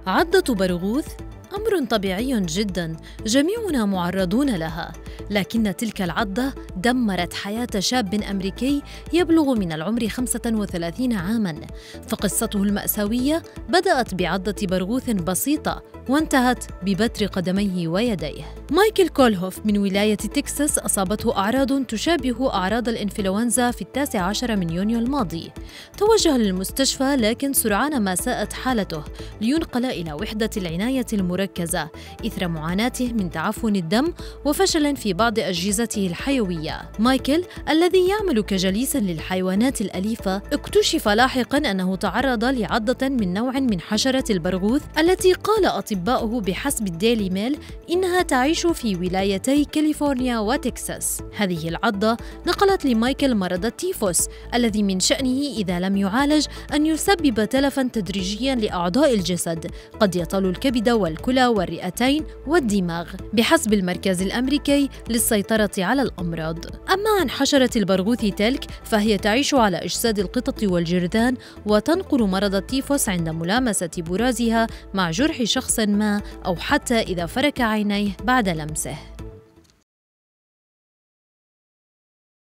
عضة برغوث أمر طبيعي جداً، جميعنا معرضون لها، لكن تلك العضة دمرت حياة شاب أمريكي يبلغ من العمر 35 عاماً، فقصته المأساوية بدأت بعضة برغوث بسيطة وانتهت ببتر قدميه ويديه. مايكل كولهوف من ولاية تكساس أصابته أعراض تشابه أعراض الإنفلونزا في 19 من يونيو الماضي. توجه للمستشفى، لكن سرعان ما ساءت حالته لينقل إلى وحدة العناية المركزة إثر معاناته من تعفن الدم وفشل في بعض أجهزته الحيوية. مايكل الذي يعمل كجليس للحيوانات الأليفة اكتشف لاحقاً أنه تعرض لعضة من نوع من حشرة البرغوث التي قال أطباؤه بحسب الديلي ميل إنها تعيش في ولايتي كاليفورنيا وتكساس. هذه العضة نقلت لمايكل مرض التيفوس الذي من شأنه إذا لم يعالج أن يسبب تلفاً تدريجياً لأعضاء الجسد قد يطال الكبد والكلى والرئتين والدماغ بحسب المركز الأمريكي للسيطرة على الأمراض. أما عن حشرة البرغوث تلك فهي تعيش على أجساد القطط والجرذان وتنقل مرض التيفوس عند ملامسة برازها مع جرح شخص ما أو حتى إذا فرك عينيه بعد لمسه.